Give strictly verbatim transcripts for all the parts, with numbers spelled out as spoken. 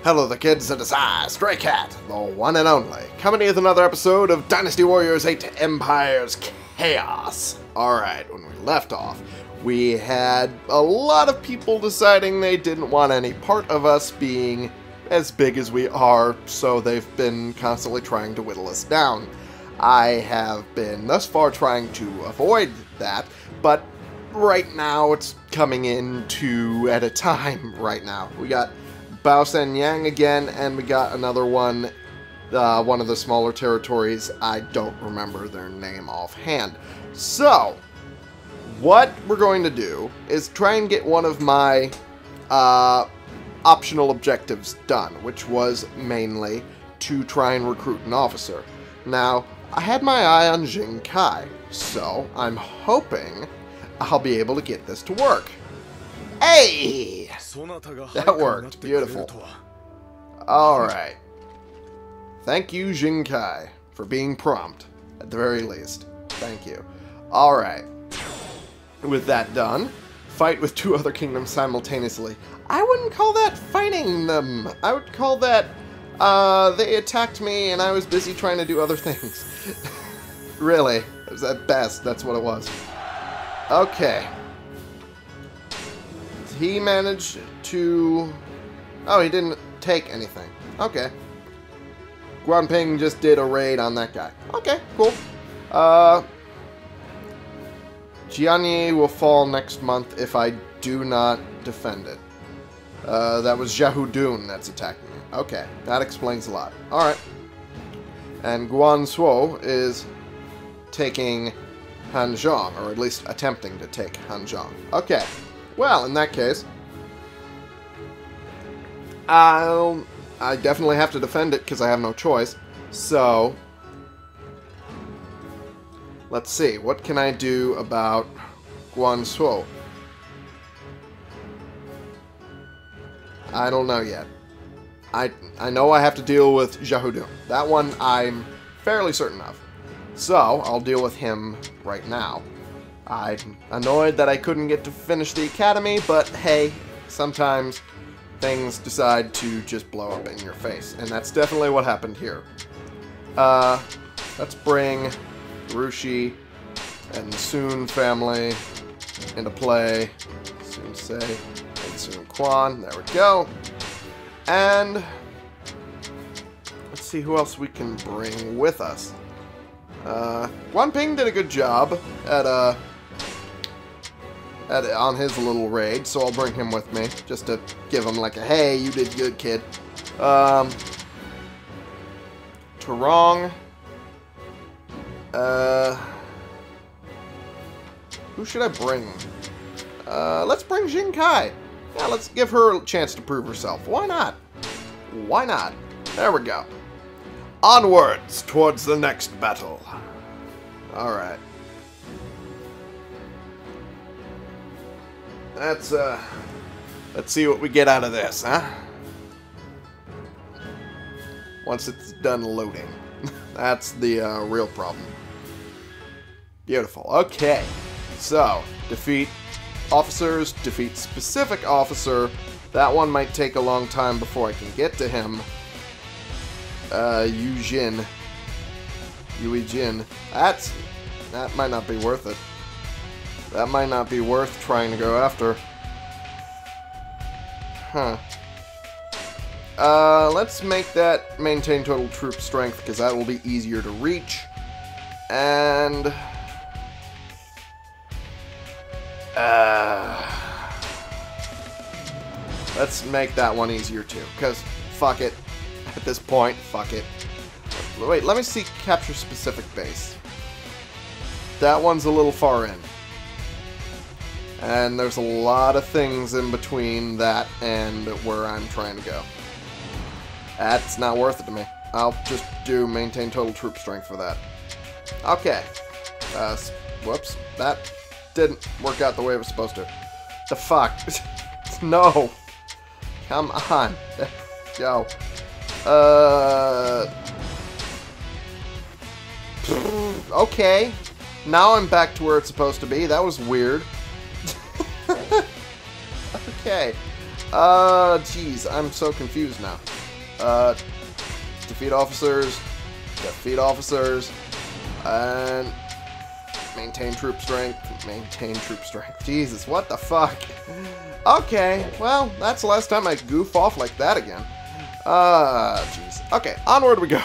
Hello the kids, it is I, Stray Cat, the one and only, coming to you with another episode of Dynasty Warriors eight Empires Chaos. Alright, when we left off, we had a lot of people deciding they didn't want any part of us being as big as we are, so they've been constantly trying to whittle us down. I have been thus far trying to avoid that, but right now it's coming in two at a time right now. We got Bao San Yang again, and we got another one, uh, one of the smaller territories. I don't remember their name offhand. So, what we're going to do is try and get one of my uh, optional objectives done, which was mainly to try and recruit an officer. Now, I had my eye on Jing Kai, so I'm hoping I'll be able to get this to work. Hey! That worked. Beautiful. Alright. Thank you, Jing Kai, for being prompt, at the very least. Thank you. Alright. With that done, fight with two other kingdoms simultaneously. I wouldn't call that fighting them. I would call that, uh, they attacked me and I was busy trying to do other things. Really. It was at best, that's what it was. Okay. He managed to... Oh, he didn't take anything. Okay. Guanping just did a raid on that guy. Okay, cool. Uh... Jianye will fall next month if I do not defend it. Uh, that was Zhahudun that's attacking me. Okay, that explains a lot. Alright. And Guansuo is taking Hanzhong, or at least attempting to take Hanzhong. Okay. Well, in that case, I'll, I definitely have to defend it because I have no choice. So, let's see. What can I do about Guansuo? I don't know yet. I, I know I have to deal with Zhahudun. That one I'm fairly certain of. So, I'll deal with him right now. I'm annoyed that I couldn't get to finish the academy, but hey, sometimes things decide to just blow up in your face, and that's definitely what happened here. Uh, let's bring Rushi and the Sun family into play. Sun Se and Sun Quan, there we go. And let's see who else we can bring with us. Uh, Guanping did a good job at, uh, at, on his little raid, so I'll bring him with me, just to give him like a, hey, you did good, kid. Um, Tarong, uh, who should I bring? Uh, let's bring Jing Kai. Yeah, let's give her a chance to prove herself. Why not? Why not? There we go. Onwards towards the next battle. Alright. Let's, uh... Let's see what we get out of this, huh? Once it's done loading. That's the, uh, real problem. Beautiful. Okay. So, defeat officers, defeat specific officer. That one might take a long time before I can get to him. Uh, Yu Jin. Yui Jin. That's... That might not be worth it. That might not be worth trying to go after. Huh. Uh, let's make that maintain total troop strength, because that will be easier to reach. And... Uh... Let's make that one easier too, because fuck it. At this point, fuck it. Wait, let me see capture specific base. That one's a little far in. And there's a lot of things in between that and where I'm trying to go. That's not worth it to me. I'll just do maintain total troop strength for that. Okay. Uh, whoops. That didn't work out the way it was supposed to. The fuck? No. Come on. Go. Uh... Okay. Now I'm back to where it's supposed to be. That was weird. Okay. Uh, geez, I'm so confused now. Uh, defeat officers. Defeat officers. And maintain troop strength. Maintain troop strength. Jesus, what the fuck? Okay, well, that's the last time I goof off like that again. Uh, jeez. Okay, onward we go.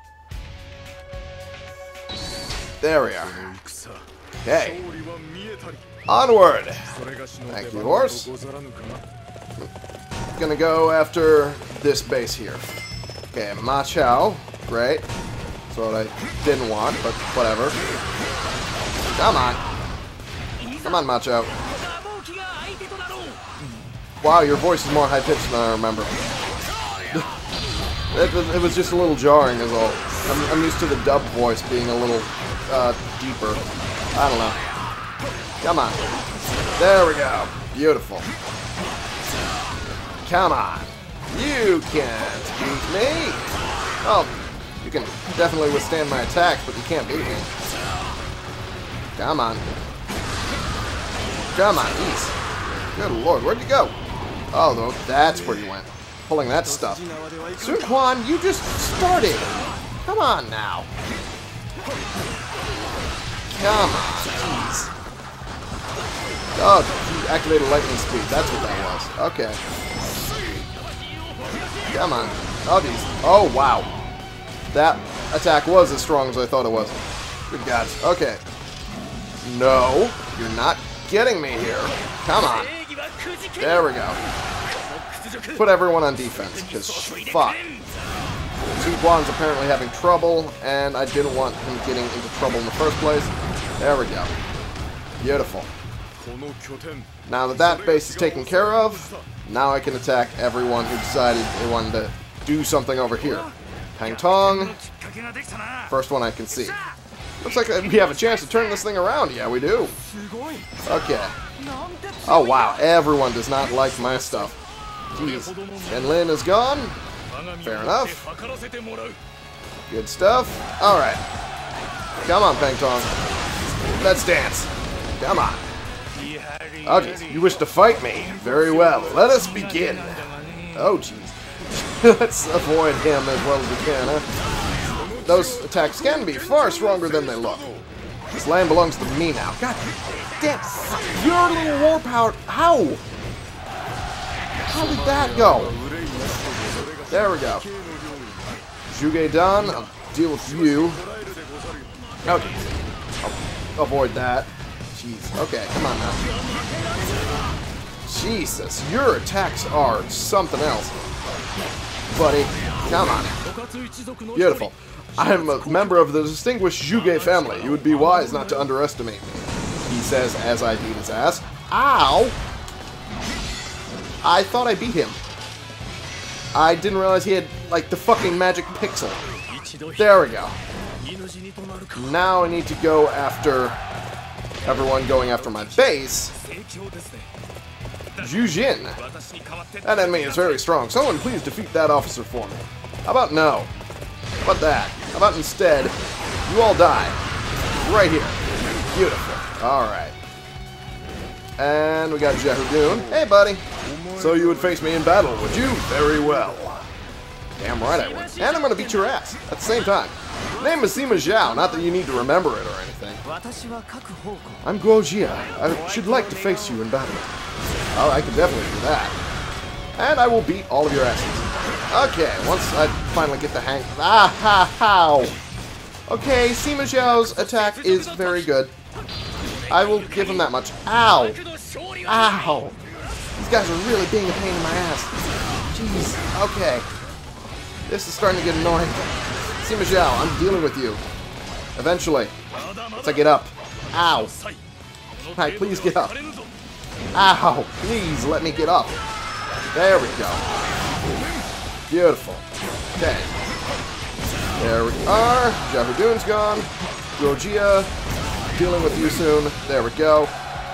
There we are. Okay. Onward. Thank you, horse. Gonna go after this base here. Okay, Ma Chao. Great. That's what I didn't want, but whatever. Come on. Come on, Ma Chao. Wow, your voice is more high-pitched than I remember. it, was, it was just a little jarring is all. I'm, I'm used to the dub voice being a little uh, deeper. I don't know. Come on. There we go. Beautiful. Come on. You can't beat me. Well, you can definitely withstand my attacks, but you can't beat me. Come on. Come on, ease. Good lord, where'd you go? Oh, no, that's where you went. Pulling that stuff. Sun Quan, you just started. Come on now. Come on, jeez. Oh, he activated lightning speed. That's what that was. Okay. Come on. Oh, jeez. Oh, wow. That attack was as strong as I thought it was. Good God. Okay. No, you're not getting me here. Come on. There we go. Put everyone on defense, because fuck. Sun Quan's apparently having trouble, and I didn't want him getting into trouble in the first place. There we go. Beautiful. Now that that base is taken care of, now I can attack everyone who decided they wanted to do something over here. Pang Tong. First one I can see. Looks like we have a chance to turn this thing around. Yeah, we do. Okay. Oh, wow. Everyone does not like my stuff. Jeez. Chen Lin is gone. Fair enough. Good stuff. Alright. Come on, Pang Tong. Let's dance. Come on. Oh, jeez. You wish to fight me? Very well. Let us begin. Oh, jeez. Let's avoid him as well as we can, huh? Those attacks can be far stronger than they look. This land belongs to me now. God damn. Your little war power. How? How did that go? There we go. Zhuge Dan, I'll deal with you. Oh, jeez. I'll avoid that. Jeez. Okay, come on now. Jesus, your attacks are something else. Buddy, come on. Beautiful. I'm a member of the distinguished Zhuge family. You would be wise not to underestimate me. He says as I beat his ass. Ow! I thought I beat him. I didn't realize he had, like, the fucking magic pixel. There we go. Now I need to go after everyone going after my base. Zhu Jin. That enemy is very strong. Someone please defeat that officer for me. How about no? How about that? How about instead, you all die. Right here. Beautiful. Alright. And we got Jehudun. Hey, buddy. So you would face me in battle, would you? Very well. Damn right I would. And I'm going to beat your ass at the same time. Name is Sima Zhao, not that you need to remember it or anything. I'm Guo Jia. I should like to face you in battle. Oh, I can definitely do that. And I will beat all of your asses. Okay, once I finally get the hang... Ah, ha, how! Okay, Sima Zhao's attack is very good. I will give him that much. Ow! Ow! These guys are really being a pain in my ass. Jeez, okay. This is starting to get annoying. Sima Zhao, I'm dealing with you. Eventually. Once I get up. Ow! Can I please get up? Ow! Please let me get up. There we go. Beautiful. Okay. There we are. Jehudun's gone. Guo Jia. Dealing with you soon. There we go.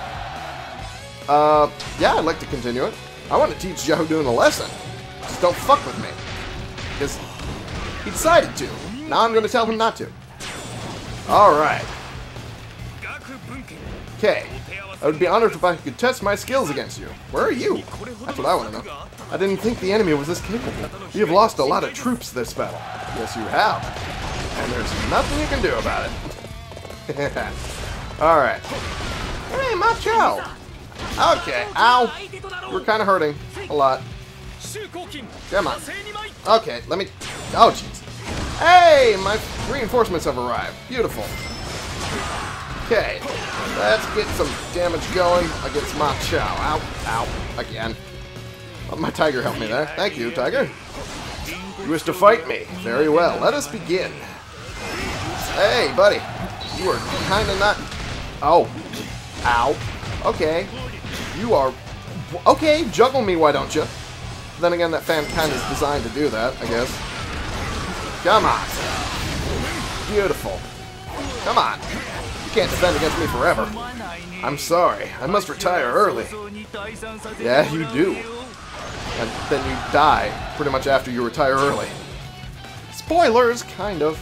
Uh, yeah, I'd like to continue it. I want to teach Jehudun a lesson. Just don't fuck with me. Because he decided to. Now I'm going to tell him not to. Alright. Okay. I would be honored if I could test my skills against you. Where are you? That's what I want to know. I didn't think the enemy was this capable. We have lost a lot of troops this battle. Yes, you have. And there's nothing you can do about it. Alright. Hey, Macho! Okay, ow! We're kind of hurting. A lot. Come on. Okay, let me... Oh, jeez. Hey! My reinforcements have arrived. Beautiful. Okay. Let's get some damage going against Macho. Ow. Ow. Again. Let my tiger help me there. Thank you, tiger. You wish to fight me? Very well. Let us begin. Hey, buddy. You are kind of not... Oh. Ow. Okay. You are... Okay, juggle me, why don't you? Then again, that fan kind of is designed to do that, I guess. Come on. Beautiful. Come on. You can't defend against me forever. I'm sorry. I must retire early. Yeah, you do. And then you die pretty much after you retire early. Spoilers, kind of.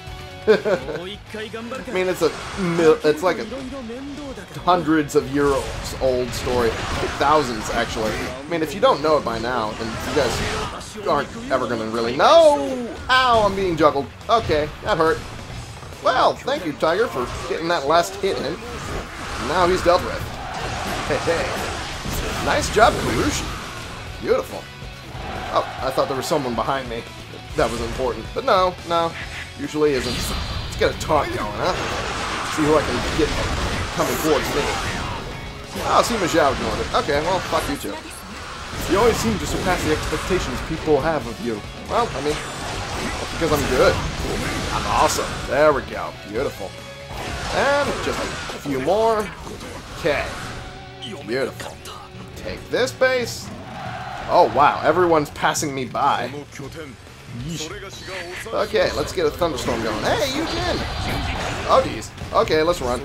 I mean, it's a mil it's like a hundreds of year old story, thousands actually. I mean, if you don't know it by now, then you guys aren't ever gonna really know. Ow! I'm being juggled. Okay, that hurt. Well, thank you, Tiger, for getting that last hit in. Now he's dealt with. Hey, hey. Nice job, Karushi. Beautiful. Oh, I thought there was someone behind me. That was important, but no, no. Usually isn't. Let's get a taunt going, huh? See who I can get coming towards me. Oh, see Majao doing it. Okay, well, fuck you too. You always seem to surpass the expectations people have of you. Well, I mean, that's because I'm good. I'm awesome. There we go. Beautiful. And just a few more. Okay. Beautiful. Take this base. Oh, wow. Everyone's passing me by. Yeesh. Okay, let's get a thunderstorm going. Hey, Eugene! Oh, geez. Okay, let's run.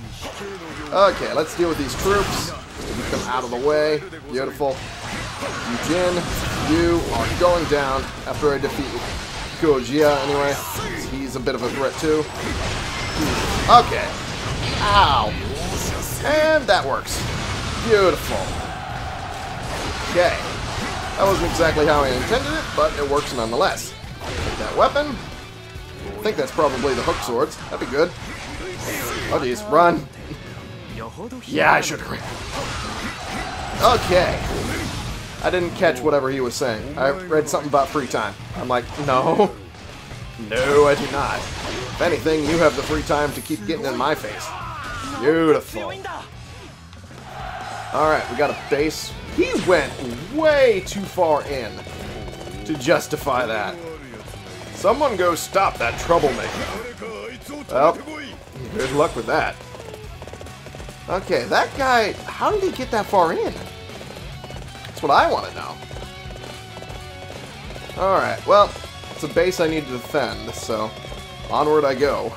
Okay, let's deal with these troops. Get them out of the way. Beautiful. Eugene, you are going down after I defeat Gojia, anyway. He's a bit of a threat, too. Okay. Ow. And that works. Beautiful. Okay. That wasn't exactly how I intended it, but it works nonetheless. Take that weapon. I think that's probably the hook swords. That'd be good. Oh, geez. Run. Yeah, I should have ran. Okay. I didn't catch whatever he was saying. I read something about free time. I'm like, no. No, I do not. If anything, you have the free time to keep getting in my face. Beautiful. Alright, we got a base. He went way too far in to justify that. Someone go stop that troublemaker. Well, good luck with that. Okay, that guy, how did he get that far in? That's what I want to know. Alright, well, it's a base I need to defend, so onward I go.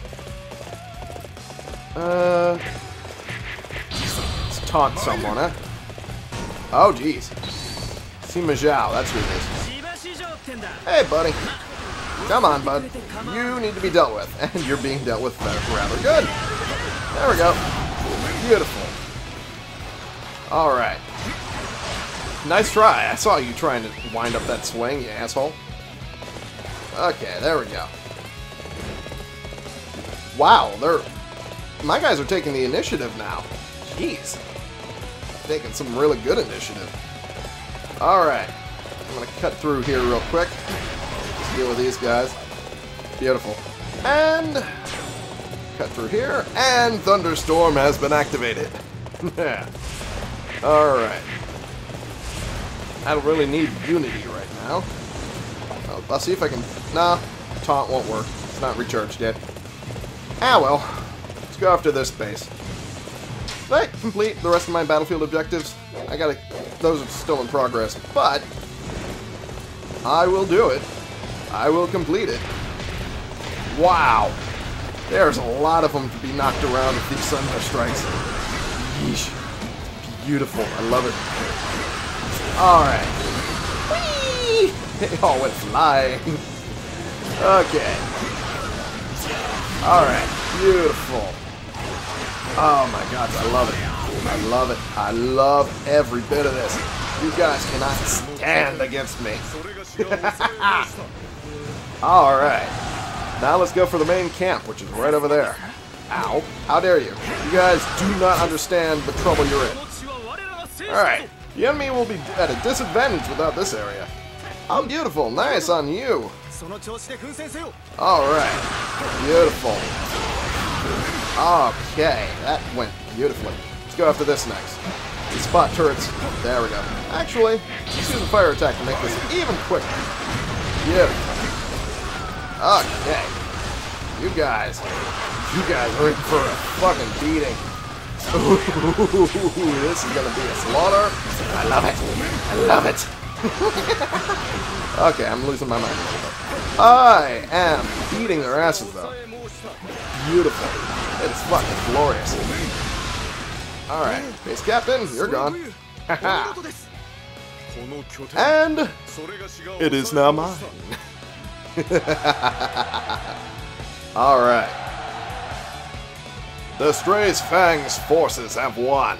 Uh, let's taunt someone, huh? Oh, jeez. See Majao, that's who it is. Hey, buddy. Come on, bud. You need to be dealt with, and you're being dealt with rather good. There we go. Beautiful. Alright. Nice try. I saw you trying to wind up that swing, you asshole. Okay, there we go. Wow, they're... My guys are taking the initiative now. Jeez. Taking some really good initiative. Alright. I'm going to cut through here real quick. Just deal with these guys. Beautiful. And... cut through here. And Thunderstorm has been activated. Yeah. Alright. I don't really need Unity right now. I'll, I'll see if I can... Nah. Taunt won't work. It's not recharged yet. Ah, well. Let's go after this base. Did I complete the rest of my battlefield objectives? I gotta... Those are still in progress, but... I will do it. I will complete it. Wow. There's a lot of them to be knocked around with these Thunder Strikes. Yeesh. Beautiful. I love it. Alright. Whee! They all went flying. Okay. Alright. Beautiful. Oh my god, I love it. I love it. I love every bit of this. You guys cannot stand against me. Alright. Now let's go for the main camp, which is right over there. Ow. How dare you? You guys do not understand the trouble you're in. Alright. The enemy will be at a disadvantage without this area. Oh, beautiful. Nice on you. Alright. Beautiful. Okay. That went beautifully. Let's go after this next. These spot turrets. There we go. Actually, let's use a fire attack to make this even quicker. Beautiful. Okay. You guys. You guys are in for a fucking beating. Ooh, this is gonna be a slaughter. I love it. I love it. Okay, I'm losing my mind a little bit. I am beating their asses though. Beautiful. It is fucking glorious. Alright, base captain, you're gone. And it is now mine. Alright. The Stray's Fang's forces have won.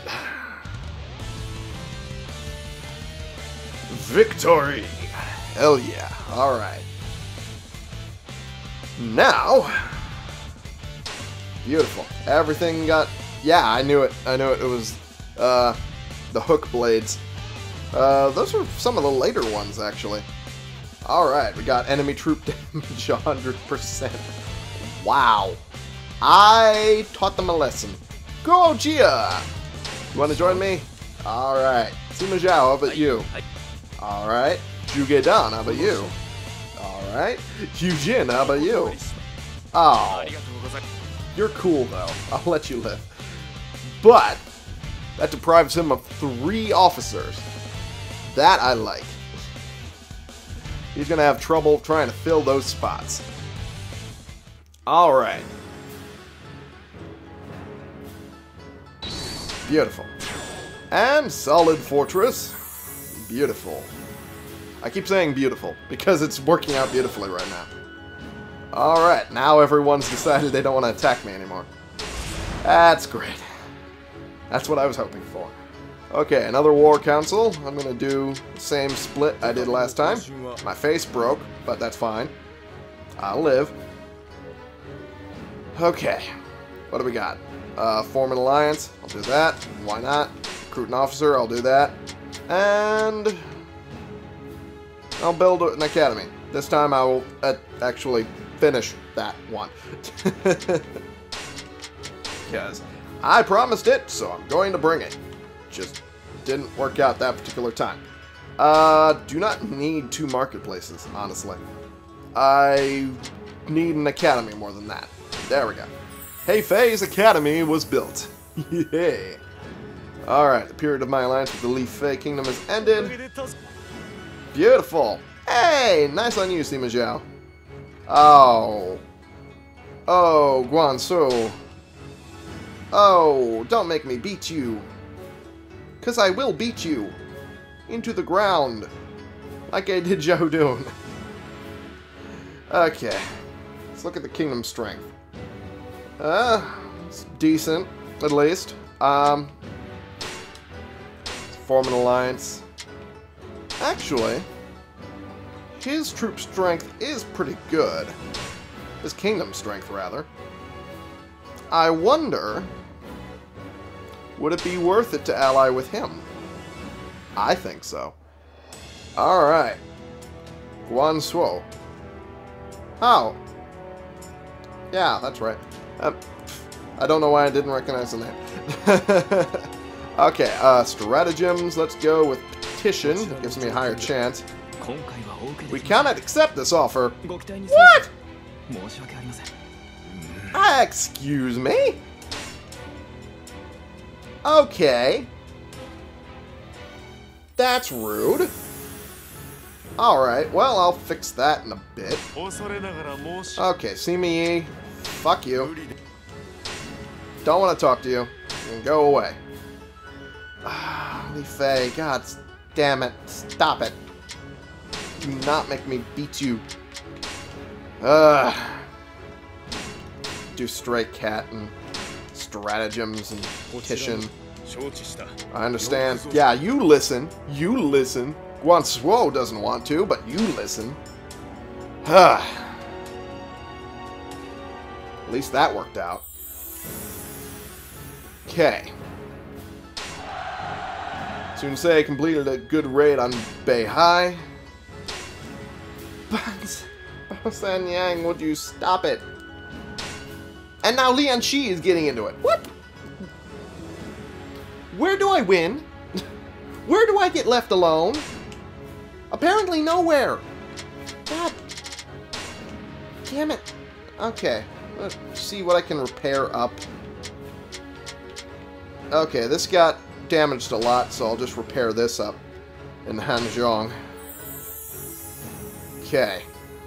Victory! Hell yeah. Alright. Now... Beautiful. Everything got... Yeah, I knew it. I knew it. It was uh, the hook blades. Uh, those are some of the later ones, actually. Alright, we got enemy troop damage one hundred percent. Wow. I taught them a lesson. Go, Gia! You want to join me? Alright. Sima Zhao, how about you? Alright. Jugedan, how about you? Alright. Yujin, how about you? Oh. You're cool, though. I'll let you live. But, that deprives him of three officers. That I like. He's going to have trouble trying to fill those spots. Alright. Beautiful. And solid fortress. Beautiful. I keep saying beautiful, because it's working out beautifully right now. Alright, now everyone's decided they don't want to attack me anymore. That's great. That's what I was hoping for. Okay, another war council. I'm going to do the same split I did last time. My face broke, but that's fine. I'll live. Okay, what do we got? Uh, form an alliance. I'll do that. Why not? Recruit an officer. I'll do that. And I'll build an academy. This time I will uh, actually finish that one. Because I promised it, so I'm going to bring it. Just didn't work out that particular time. Uh, do not need two marketplaces, honestly. I need an academy more than that. There we go. Hey Fei's academy was built. Yay. Alright, the period of my alliance with the Li Fei Kingdom has ended. Beautiful. Hey, nice on you, Sima Zhao. Oh. Oh, Guangzhou. Oh, don't make me beat you. Because I will beat you. Into the ground. Like I did Zhou Dun. Okay. Let's look at the kingdom strength. Uh, it's decent, at least. Um, form an alliance. Actually, his troop strength is pretty good. His kingdom strength, rather. I wonder, would it be worth it to ally with him? I think so. Alright. Guangzhou. How? Yeah, that's right. Um, I don't know why I didn't recognize the name. Okay, uh, stratagems. Let's go with petition. It gives me a higher chance. We cannot accept this offer. What? Ah, excuse me? Okay. That's rude. Alright, well, I'll fix that in a bit. Okay, see me. Fuck you. Don't want to talk to you. You can go away. Ah, Li Fei, god damn it. Stop it. Do not make me beat you. Ugh. Do Stray Cat and stratagems and Kishin. I understand. Yeah, you listen. You listen. Guanswo doesn't want to, but you listen. At least that worked out. Okay. Sunsei completed a good raid on Beihai. But Bao Yang, would you stop it? And now Lian Shi is getting into it. What? Where do I win? Where do I get left alone? Apparently nowhere. God. Damn it. Okay. Let's see what I can repair up. Okay, this got damaged a lot, so I'll just repair this up in Hanzhong. Okay.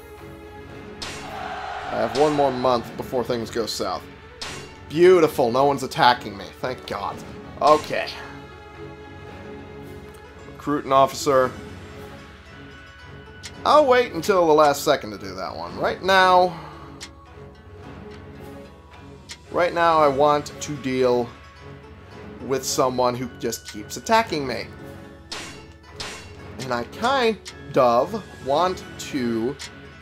I have one more month before things go south. Beautiful. No one's attacking me. Thank God. Okay. Recruit an officer. I'll wait until the last second to do that one. Right now... Right now I want to deal with someone who just keeps attacking me. And I kind of want to...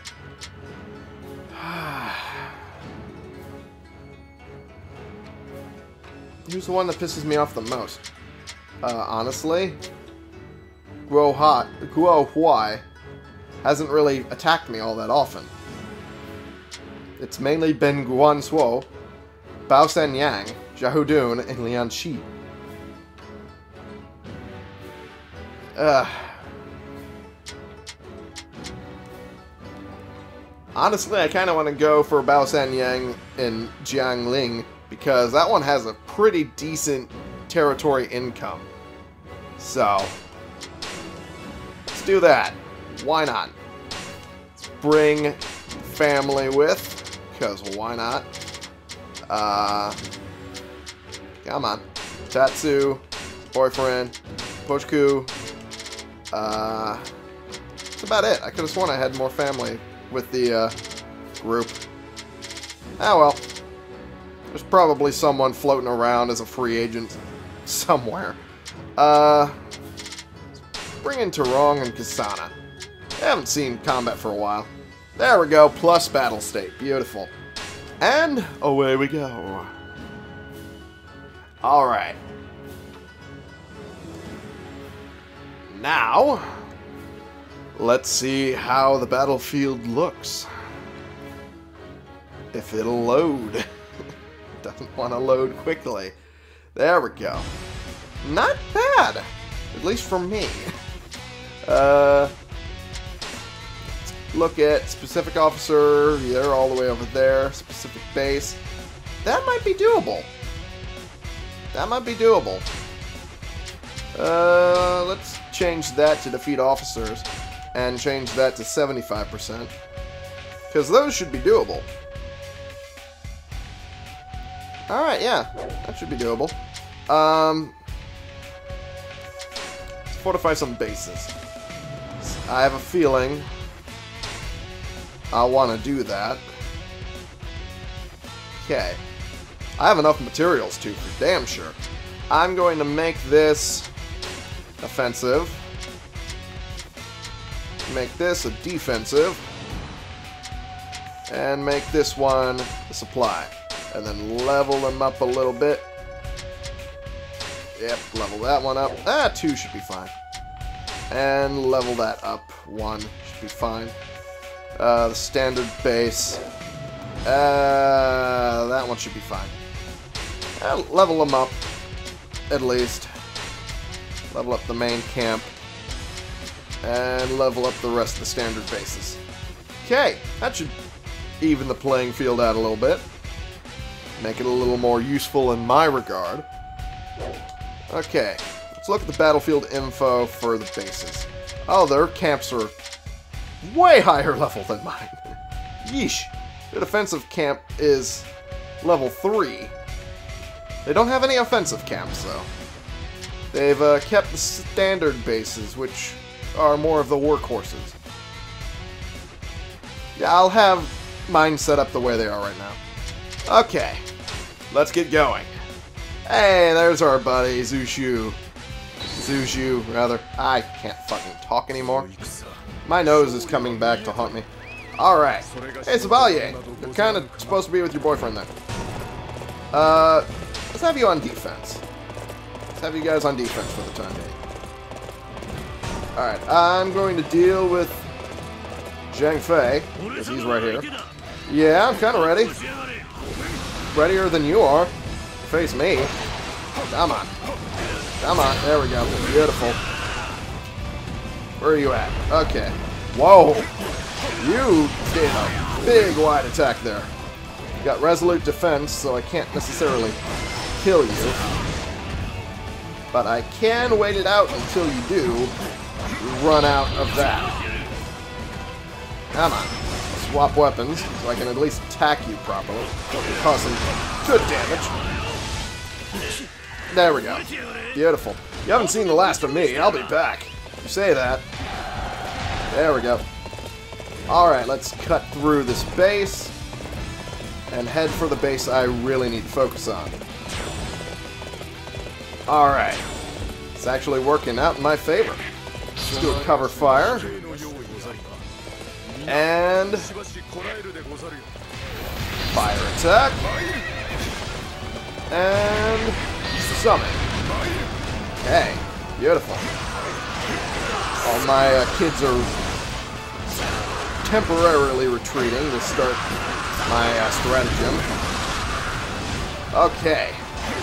Who's the one that pisses me off the most? Uh, honestly? Guo Hot, Guo Huai hasn't really attacked me all that often. It's mainly been Guanswo, Bao Yang, Xiahou and Lian Shi. Ugh. Honestly, I kind of want to go for Bao Yang and Jiangling, because that one has a pretty decent territory income. So, let's do that. Why not? Let's bring family with, because why not? Uh, come on. Tatsu, boyfriend, Pochku. Uh, that's about it. I could have sworn I had more family with the uh, group. Ah well. There's probably someone floating around as a free agent somewhere. Uh, bring in Tarong and Kasana. I haven't seen combat for a while. There we go, plus battle state. Beautiful. And away we go. Alright. Now, let's see how the battlefield looks. If it'll load. Doesn't want to load quickly. There we go. Not bad. At least for me. Uh, let's look at specific officer. They're all the way over there. Specific base. That might be doable. That might be doable. Uh, let's change that to defeat officers. And change that to seventy-five percent. Because those should be doable. Alright, yeah. That should be doable. Um, let's fortify some bases. I have a feeling I'll want to do that. Okay. I have enough materials, too, for damn sure. I'm going to make this offensive. Make this a defensive. And make this one a supply. And then level them up a little bit. Yep, level that one up. Ah, two should be fine. And level that up. One should be fine. Uh, the standard base. Uh, that one should be fine. Uh, level them up, at least. Level up the main camp. And level up the rest of the standard bases. Okay, that should even the playing field out a little bit. Make it a little more useful in my regard. Okay, let's look at the battlefield info for the bases. Oh, their camps are way higher level than mine. Yeesh. Their defensive camp is level three. They don't have any offensive camps, though. They've uh, kept the standard bases, which are more of the workhorses. Yeah, I'll have mine set up the way they are right now. Okay. let's get going. Hey, there's our buddy, Zushu. Zushu, rather. I can't fucking talk anymore. My nose is coming back to haunt me. Alright. Hey, Chevalier. You're kind of supposed to be with your boyfriend then. Uh, let's have you on defense. Let's have you guys on defense for the time being. Alright, I'm going to deal with Zhang Fei, because he's right here. Yeah, I'm kind of ready. Readier than you are. Face me. Come on. Come on. There we go. Beautiful. Where are you at? Okay. Whoa. You did a big wide attack there. You got resolute defense, so I can't necessarily kill you. But I can wait it out until you do run out of that. Come on. Swap weapons, so I can at least attack you properly. Cause some good damage. There we go. Beautiful. You haven't seen the last of me. I'll be back. You say that. There we go. Alright, let's cut through this base and head for the base I really need to focus on. Alright. It's actually working out in my favor. Let's do a cover fire. And fire attack. And summon. Okay, beautiful. All my uh, kids are temporarily retreating to start my uh, stratagem. Okay.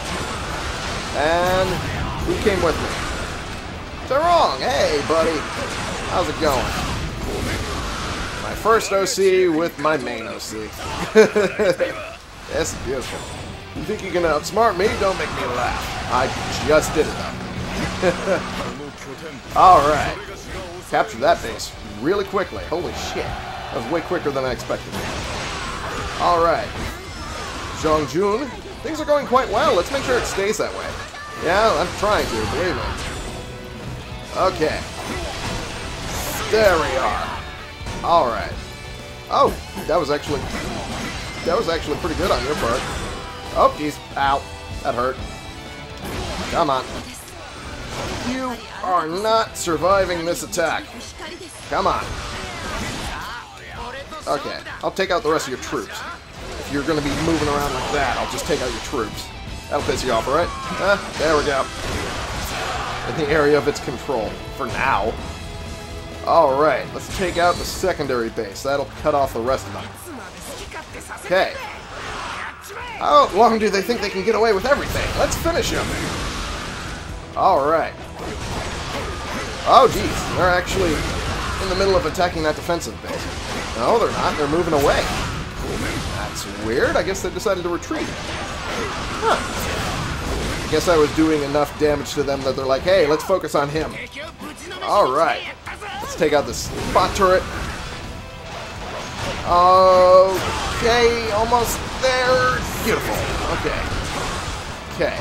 And who came with me? Wrong. Hey, buddy. How's it going? My first O C with my main O C. That's beautiful. You think you can outsmart me? Don't make me laugh. I just did it, though. Alright. Capture that base really quickly. Holy shit. That was way quicker than I expected. Alright. Zhongjun. Things are going quite well. Let's make sure it stays that way. Yeah, I'm trying to, believe me. Okay. There we are. Alright. Oh, that was actually... That was actually pretty good on your part. Oh, jeez. Ow. That hurt. Come on. You are not surviving this attack. Come on. Okay. I'll take out the rest of your troops. If you're going to be moving around like that, I'll just take out your troops. That'll piss you off, alright? Uh, there we go. In the area of its control. For now. Alright, let's take out the secondary base. That'll cut off the rest of them. Okay. How long do they think they can get away with everything? Let's finish them. Alright. Oh, geez. They're actually in the middle of attacking that defensive base. No, they're not. They're moving away. That's weird. I guess they decided to retreat. Huh. I guess I was doing enough damage to them that they're like, hey, let's focus on him. Alright. Let's take out this spot turret. Okay, almost there. Beautiful. Okay. Okay.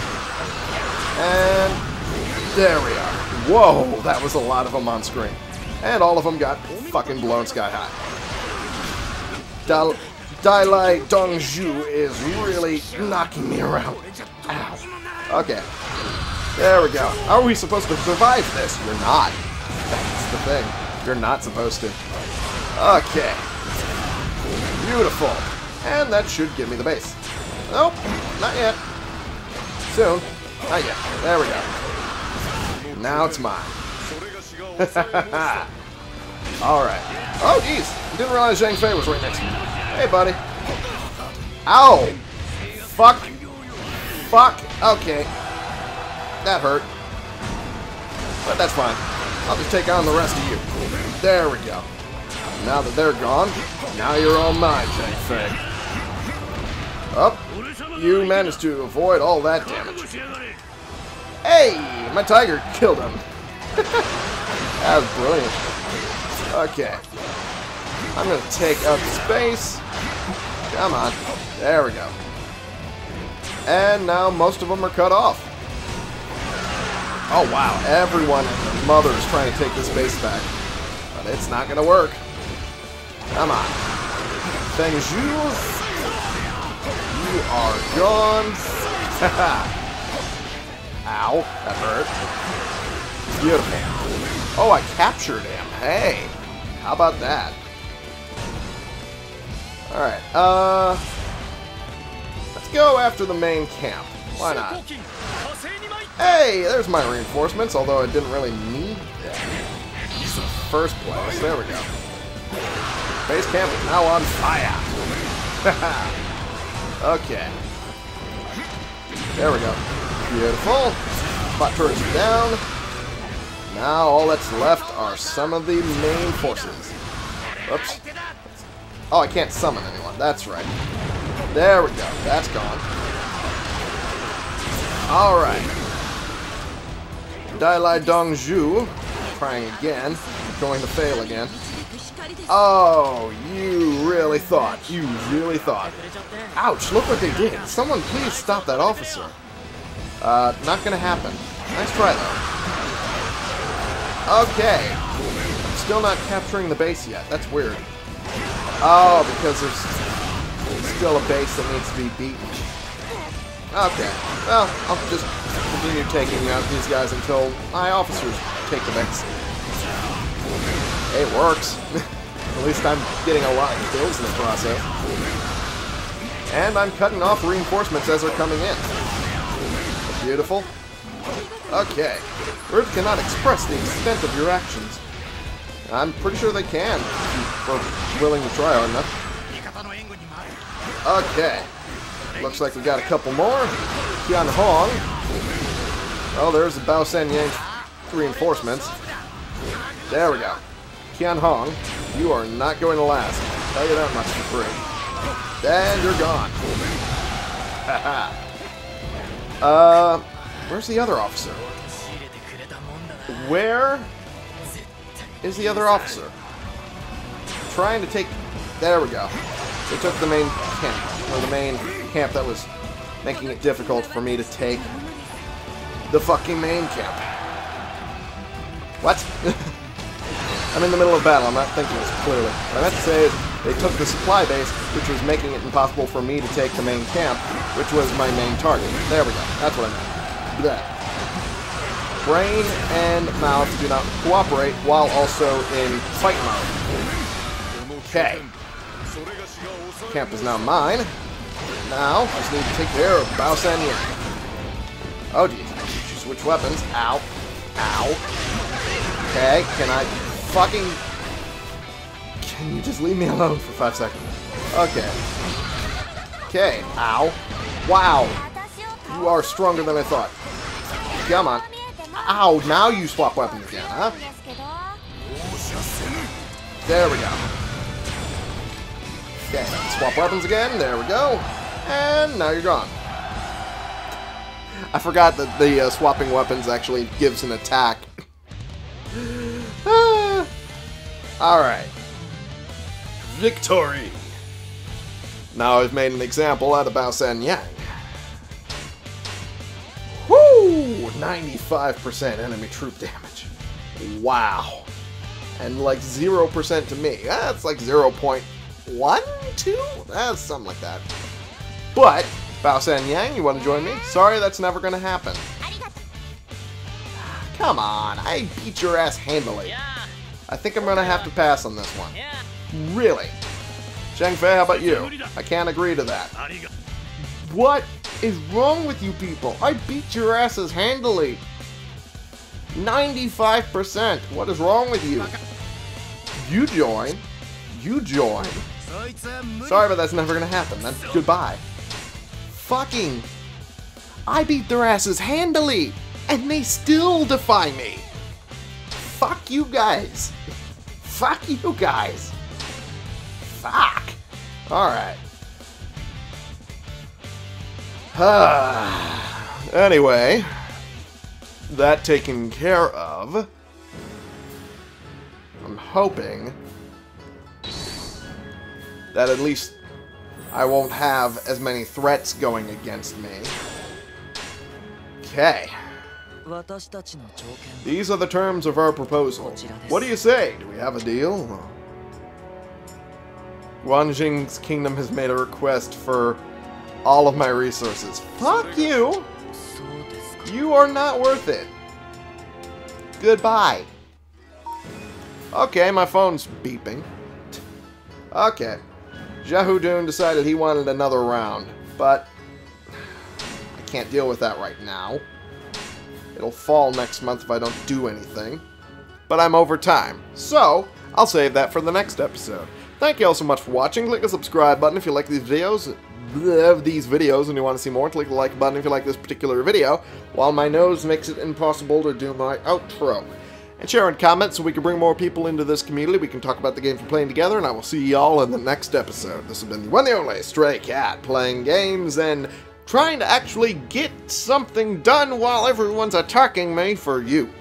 And there we are. Whoa, that was a lot of them on screen. And all of them got fucking blown sky high. Dal Dalai Dongzhu is really knocking me around. Ow. Okay. There we go. How are we supposed to survive this? You're not. That's the thing. You're not supposed to. Okay. Beautiful. And that should give me the base. Nope. Not yet. Soon. Not yet. There we go. Now it's mine. Alright. Oh, jeez. Didn't realize Zhang Fei was right next to me. Hey, buddy. Ow. Fuck. Fuck. Okay. That hurt. But that's fine. I'll just take on the rest of you. There we go. Now that they're gone, now you're all mine, Zhang Fei. Up. You managed to avoid all that damage. Hey! My tiger killed him. That was brilliant. Okay. I'm going to take out the space. Come on. There we go. And now most of them are cut off. Oh, wow. Everyone and their mother is trying to take this base back. But it's not going to work. Come on. Feng Zhu, You are gone. Ow, that hurt. Beautiful. Oh, I captured him. Hey, how about that? Alright, uh... let's go after the main camp. Why not? Hey, there's my reinforcements, although I didn't really need them in the first place. There we go. Base camp is now on fire. Okay. There we go. Beautiful. Spot turrets are down. Now all that's left are some of the main forces. Oops. Oh, I can't summon anyone. That's right. There we go. That's gone. Alright. Dailai Dongzhu. Trying again. Going to fail again. Oh, you really thought. You really thought. Ouch, look what they did. Someone please stop that officer. Uh, not gonna happen. Nice try, though. Okay. I'm still not capturing the base yet. That's weird. Oh, because there's still a base that needs to be beaten. Okay. Well, I'll just continue taking out these guys until my officers take the base. It works. At least I'm getting a lot of kills in the process. And I'm cutting off reinforcements as they're coming in. Beautiful. Okay. Words cannot express the extent of your actions. I'm pretty sure they can, if you are willing to try hard enough. Okay. Looks like we got a couple more. Qian Hong. Oh, there's the Bao Sen Yang reinforcements. There we go. Qian Hong, you are not going to last. I'll tell you that much for free. And you're gone. Haha. uh, where's the other officer? Where is the other officer? Trying to take... There we go. They took the main camp, or the main camp that was making it difficult for me to take the fucking main camp. What? I'm in the middle of battle. I'm not thinking this clearly. What I meant to say is they took the supply base, which was making it impossible for me to take the main camp, which was my main target. There we go. That's what I meant. That. Brain and mouth do not cooperate while also in fight mode. Okay. Camp is now mine. Now, I just need to take care of Bao San Yang. Oh, geez. Switch weapons. Ow. Ow. Okay, can I fucking... Can you just leave me alone for five seconds? Okay. Okay. Ow. Wow. You are stronger than I thought. Come on. Ow, now you swap weapons again, huh? There we go. Okay, swap weapons again. There we go. And now you're gone. I forgot that the uh, swapping weapons actually gives an attack. ah. Alright. Victory! Now I've made an example out of Bao San Yang. Woo! ninety-five percent enemy troop damage. Wow. And like zero percent to me. That's like zero point one two? That's something like that. But, Bao San Yang, you want to join me? Sorry, that's never going to happen. Come on, I beat your ass handily. I think I'm going to have to pass on this one. Really? Zheng Fei, how about you? I can't agree to that. What is wrong with you people? I beat your asses handily. ninety-five percent. What is wrong with you? You join. You join. Sorry, but that's never going to happen. Then goodbye. Fucking... I beat their asses handily, and they still defy me. Fuck you guys. Fuck you guys. Fuck. Alright. Anyway, that taken care of, I'm hoping that at least I won't have as many threats going against me. Okay. These are the terms of our proposal. What do you say? Do we have a deal? Guanjing's kingdom has made a request for all of my resources. Fuck you! You are not worth it. Goodbye. Okay, my phone's beeping. Okay. Jahoudun decided he wanted another round, but I can't deal with that right now. It'll fall next month if I don't do anything. But I'm over time, so I'll save that for the next episode. Thank you all so much for watching. Click the subscribe button if you like these videos. These videos and you want to see more. Click the like button if you like this particular video, while my nose makes it impossible to do my outro. And share and comment so we can bring more people into this community. We can talk about the games we're playing together, and I will see y'all in the next episode. This has been the one and only Stray Cat, playing games and trying to actually get something done while everyone's attacking me for you.